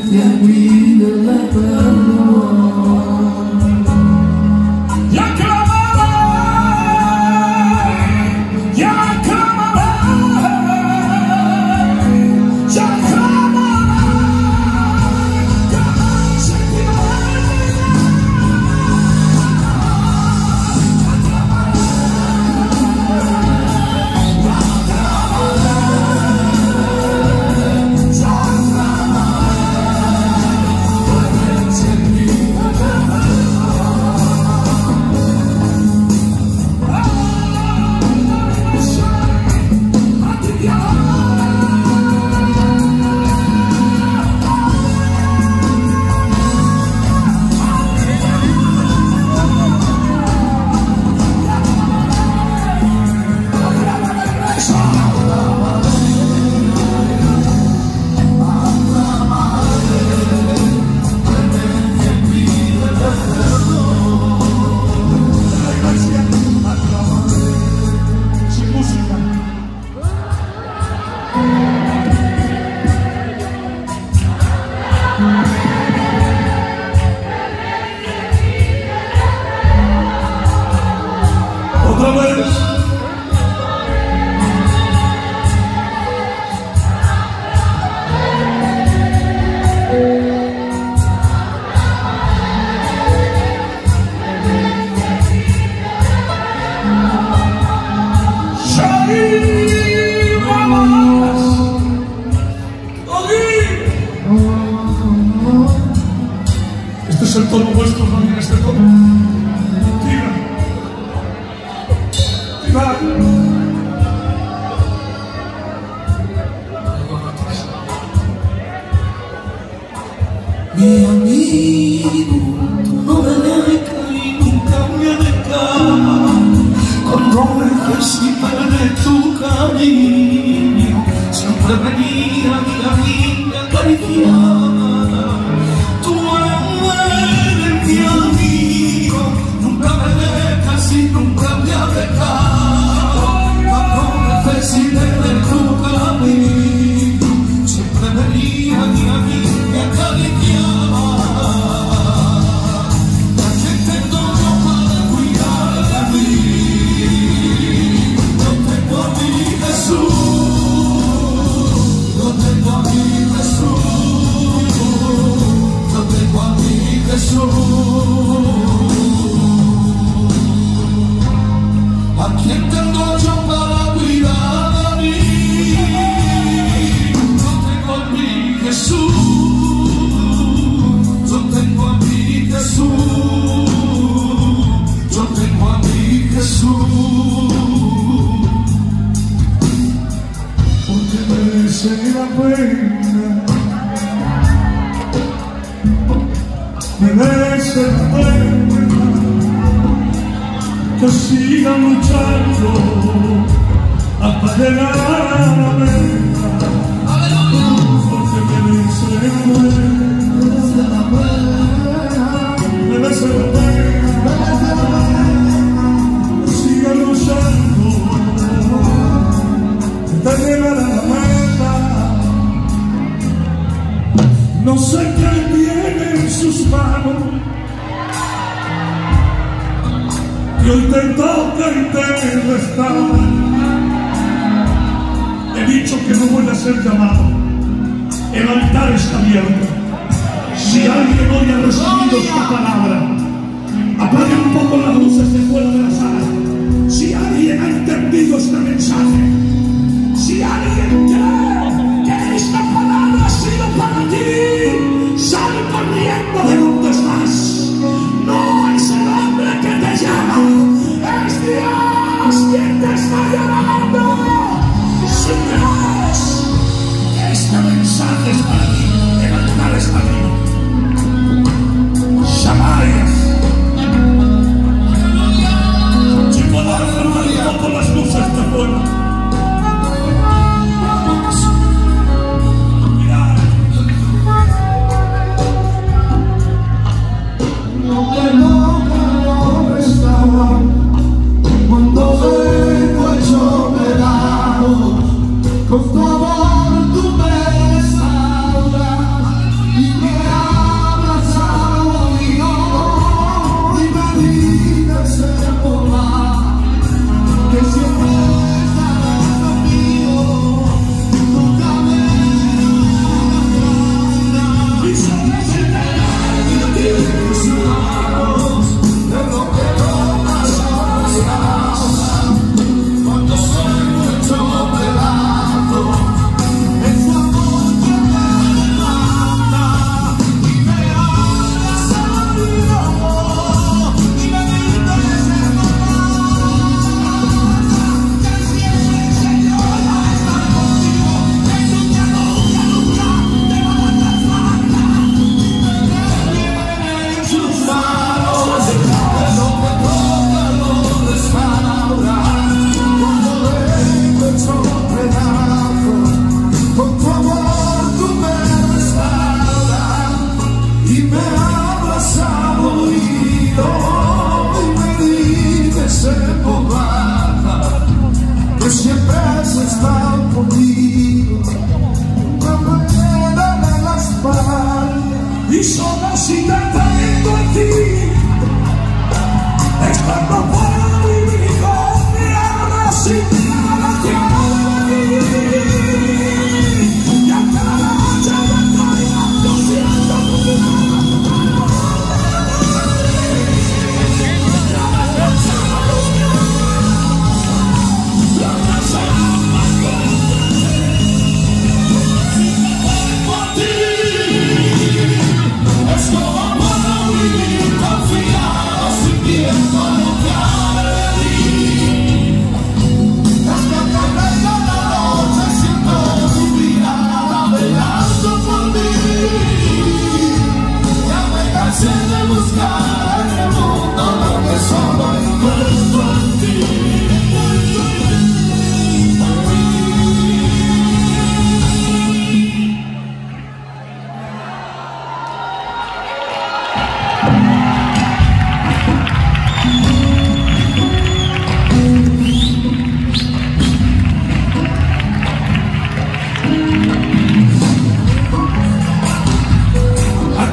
que pídele perdón. Ya clamaré, ya clamaré, ya clamaré, otra vez. Este es el tono vuestro, también este tono. Tira. Tira. Mi amigo, tú no me dejas y nunca me dejas. Cuando me necesitaré tu cariño, siempre venía mi acariciada. Tú eres mi amigo, nunca me dejas y nunca me has dejado. Cuando necesité tu cariño, siempre venía mi amigo, me acariciaba. ¿A quién tengo yo para cuidar de mí? Yo tengo a mi Jesús, yo tengo a mi Jesús, yo tengo a mi Jesús. ¿A quién tengo yo para cuidar de mí? Yo tengo a mi Jesús, yo tengo a mi Jesús, yo tengo a mi Jesús. Porque merece la pena, merece la pena que siga luchando hasta llegar a la meta. Porque merece la pena, merece la pena que siga luchando hasta llegar a la meta. No sé qué tiene en sus manos y hoy te toca y te restaura. He dicho que no voy a ser llamado, el altar está abierto. Si alguien hoy ha recibido esta palabra, apague un poco las luces de fuera de la sala. Si alguien ha entendido este mensaje, si alguien cree que esta palabra ha sido para ti, sal corriendo de donde estás. No es el hombre que te llama, es Dios quien te está llamando. Si crees que este mensaje es para ti, el altar está abierto. Shamayas. Si puedo reformar un poco las luces de fuera. Con tu amor tú me restauras y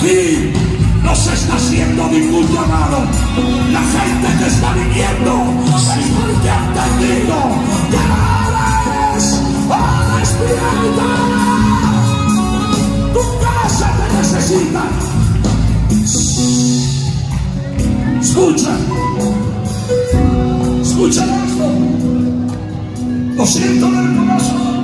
aquí no se está haciendo ningún llamado. La gente que está viniendo es porque ha entendido que eres oh, despierta. Tu casa te necesita. Escucha, escucha esto. Lo siento en el corazón.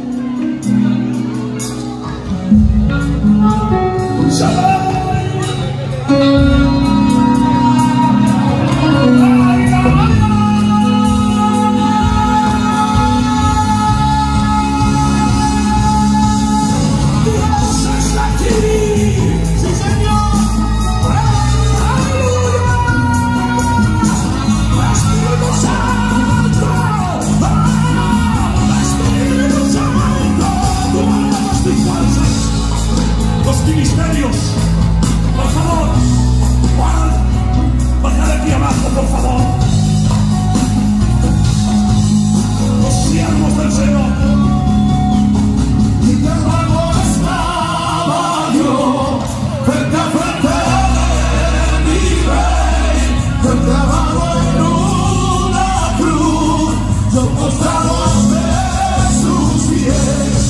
Ministerios, por favor, Juan, baja de aquí abajo, por favor. Los siervos del Señor. Y te ruego estaba yo, frente a frente de mi rey, frente abajo en una cruz, yo postrado de sus pies.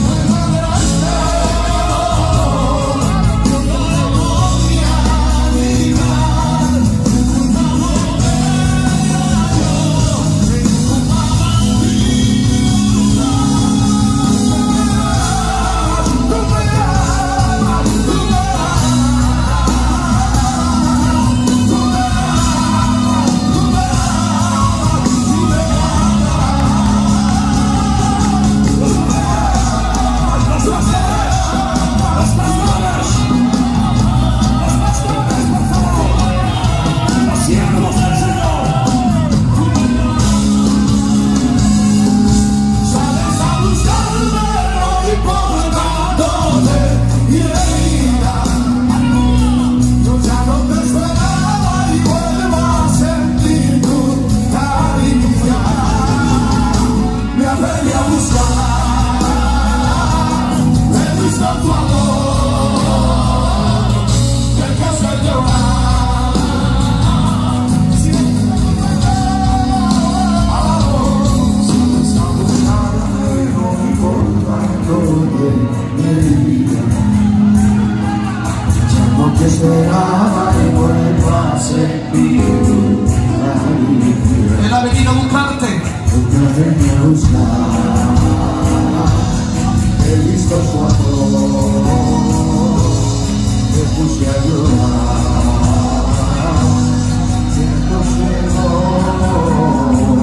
Esperaba y vuelvo a sentir Él ha venido a buscarte. porque venía a buscar. He visto su amor, me puse a llorar, siento ciego.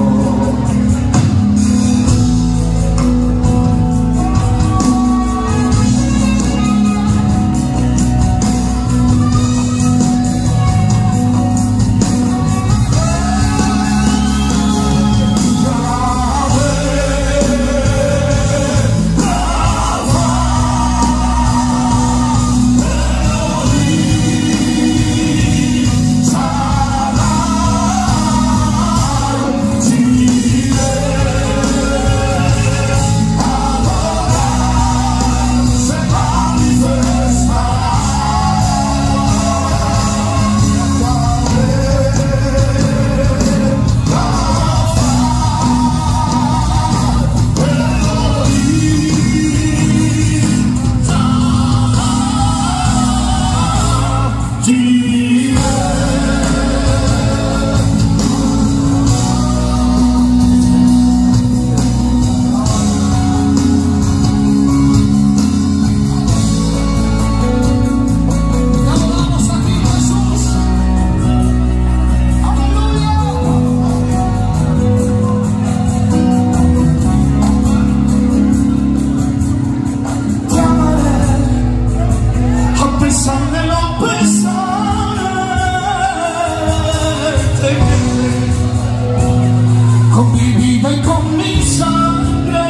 Con mi vida y con mi sangre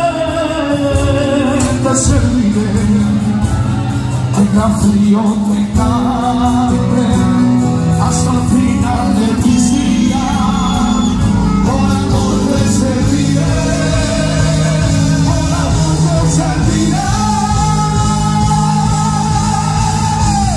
te serviré, tenga frío, tenga hambre, hasta el final de mis días, por amor te serviré, por amor te serviré.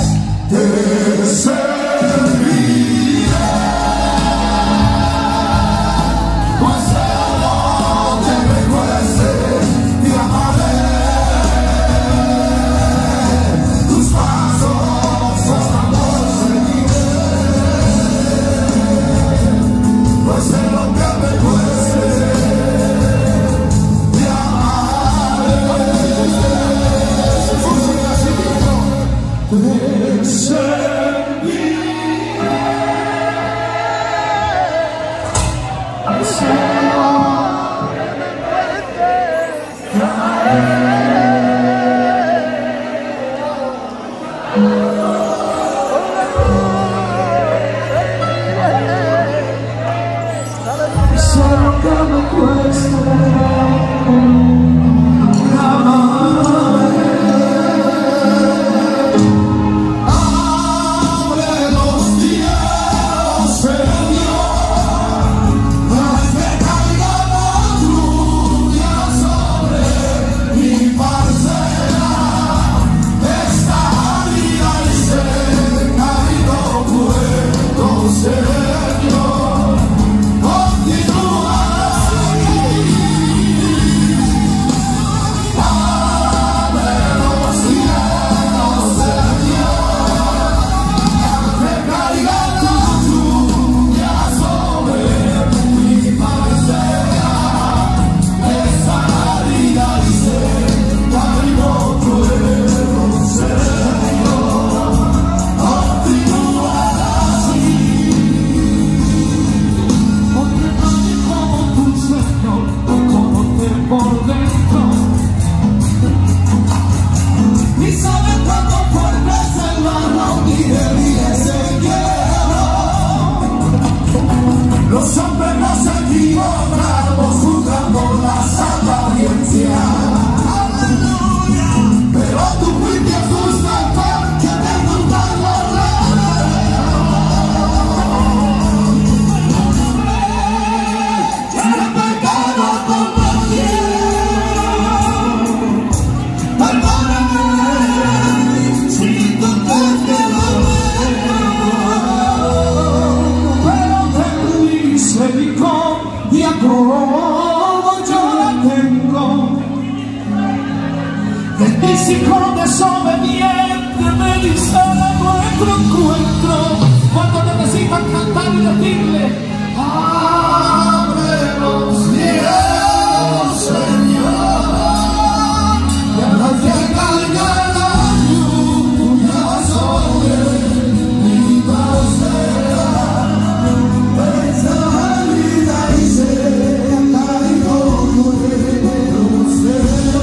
El físico desobediente me dice nuestro encuentro cuando necesitan cantar y decirle: abre los cielos, Señor, que no te caiga la lluvia sobre mi trasera. Esa vida y seca y no puedo ser.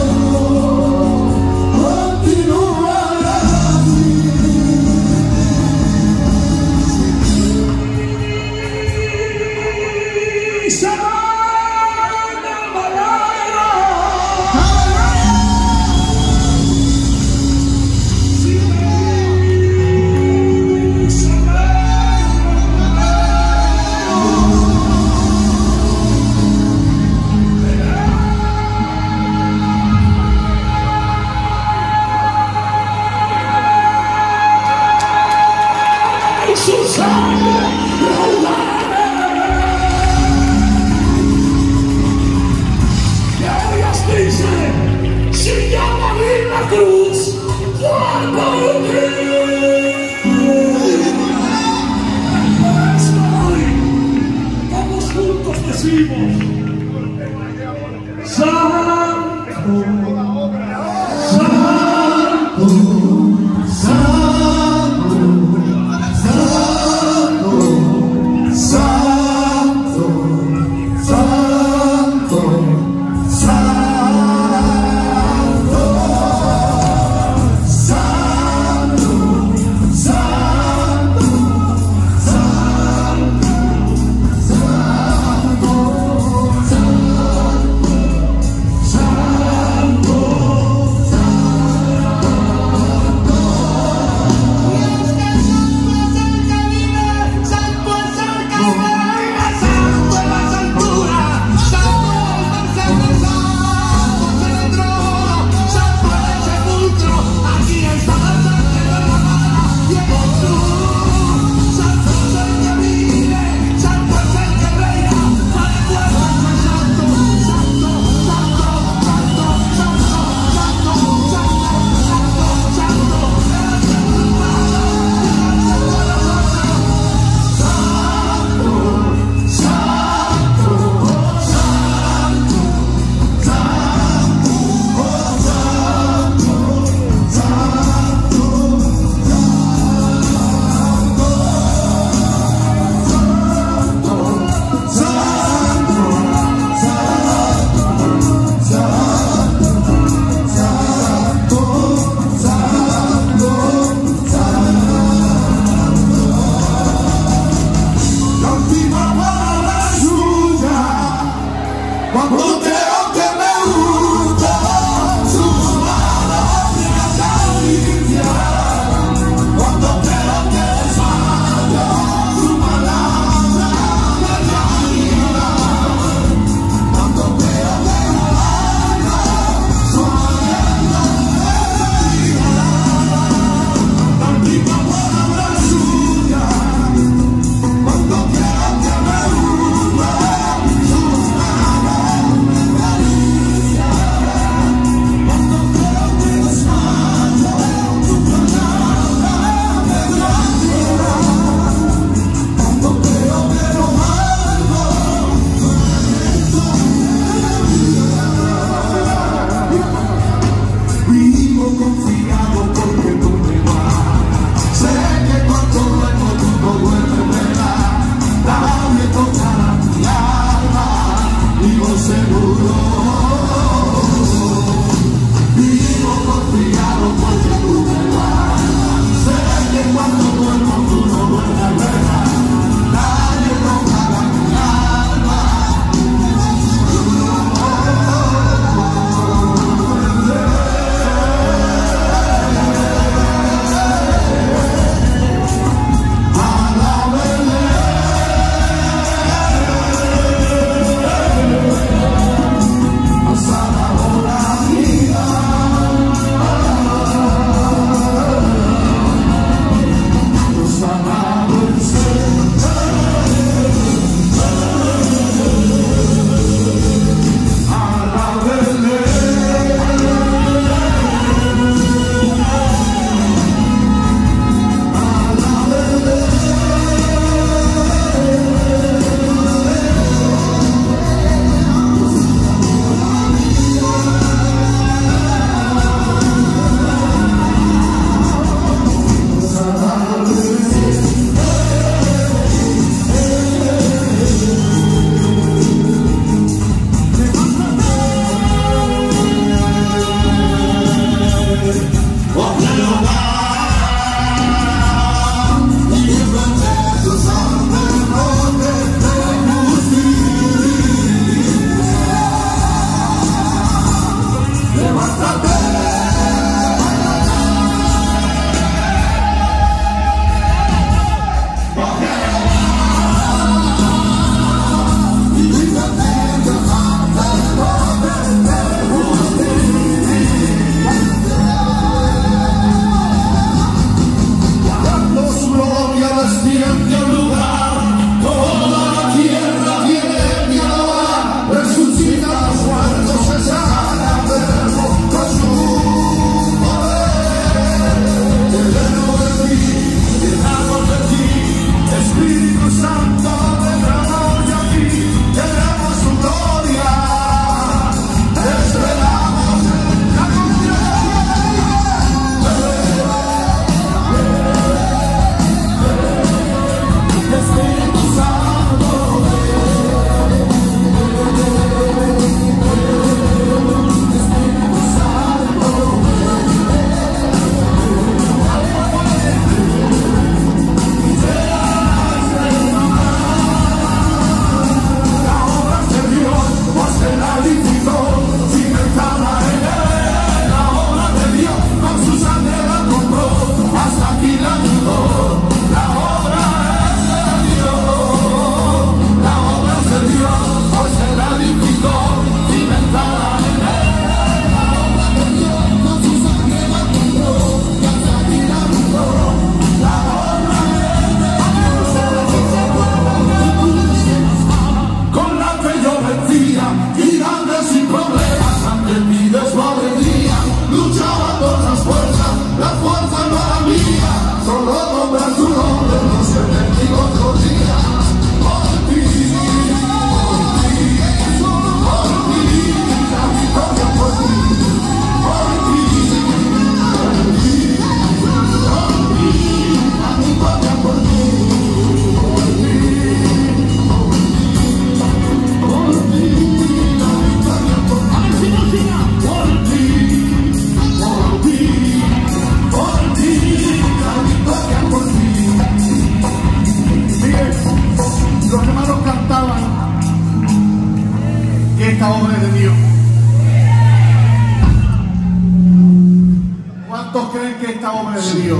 ¿Cuántos creen que esta obra es de Dios?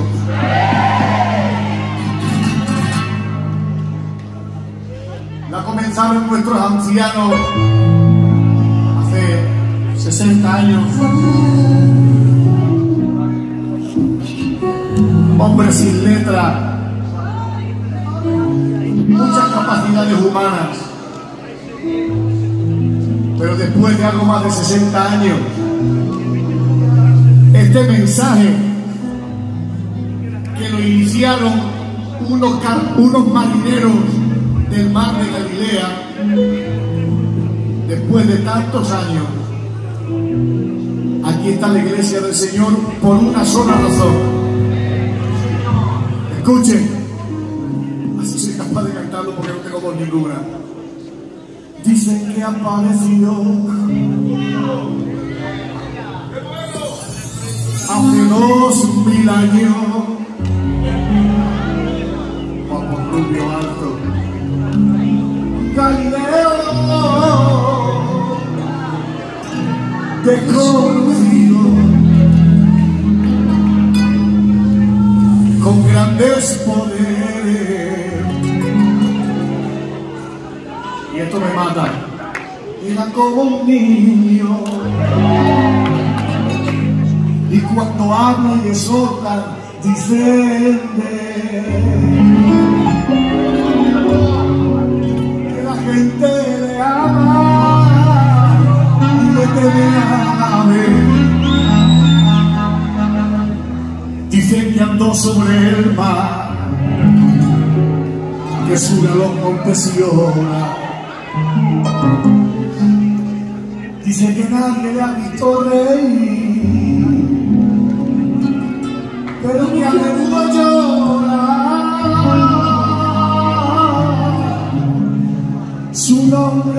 La comenzaron nuestros ancianos hace 60 años. Hombres sin letra, muchas capacidades humanas, pero después de algo más de 60 años, este mensaje que lo iniciaron unos marineros del mar de Galilea, después de tantos años, aquí está la iglesia del Señor por una sola razón. Escuchen, así soy capaz de cantarlo porque no tengo voz ninguna. Dicen que ha aparecido hace 2000 años bajo Rubio Alto, Galileo desconocido, con grandes poderes. Y esto me mata. Era como un niño, y cuando habla y exhorta, dicen que la gente le ama y le teme a ver. Dicen que andó sobre el mar, que sube los montes y ora. Dice que nadie le ha visto reír, pero que a menudo llora. Su nombre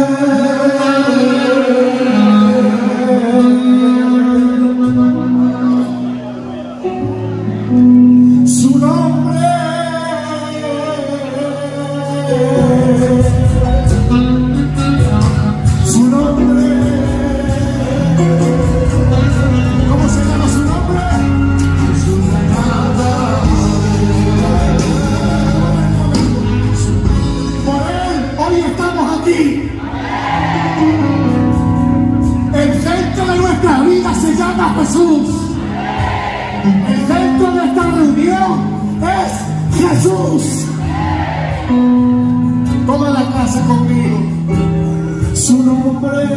Jesús. El centro de esta reunión es Jesús. Toda la casa conmigo. Su nombre.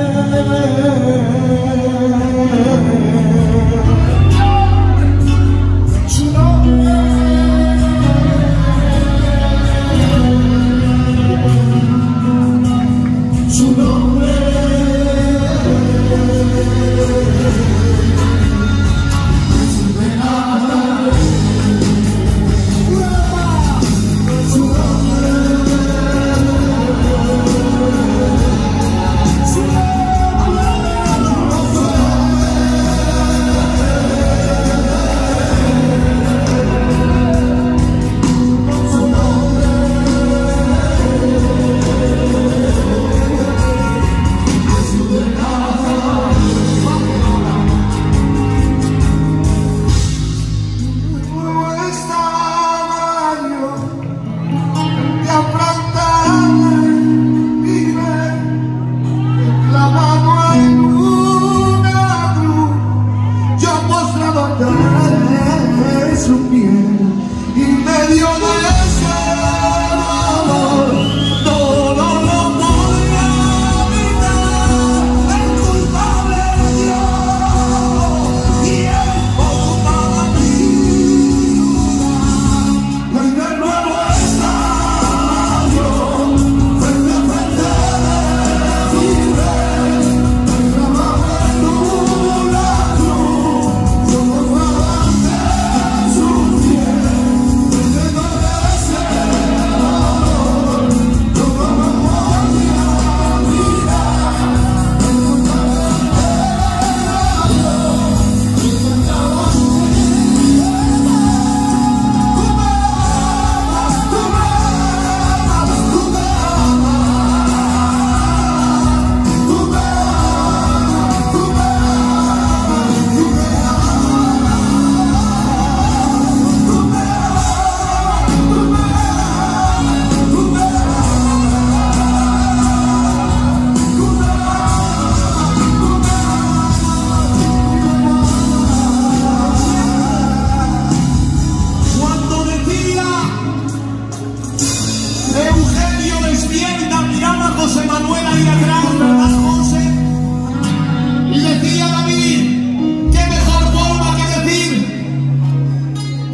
Su nombre. Su nombre.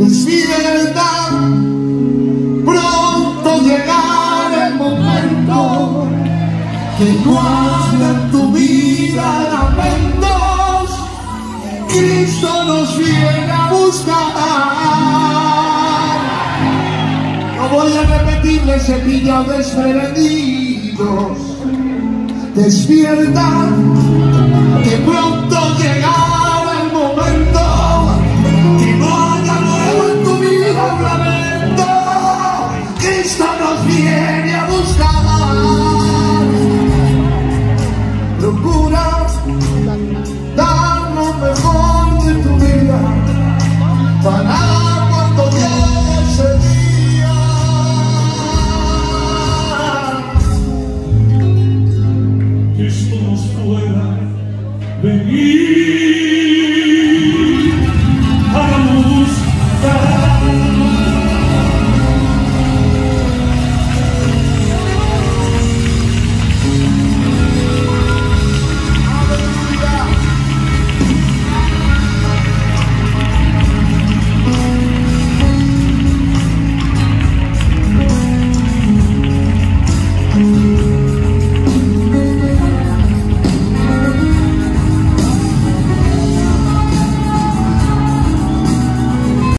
Despierta, pronto llegará el momento que no haya en tu vida lamentos. Cristo nos viene a buscar. No voy a repetirle cepillados desprevenidos. Despierta, que pronto llegará el momento que no haya nuevo en tu vida un lamento. Cristo nos viene a buscar. Procura dar lo mejor de tu vida para cuando llegue ese día. Que esto nos pueda venir.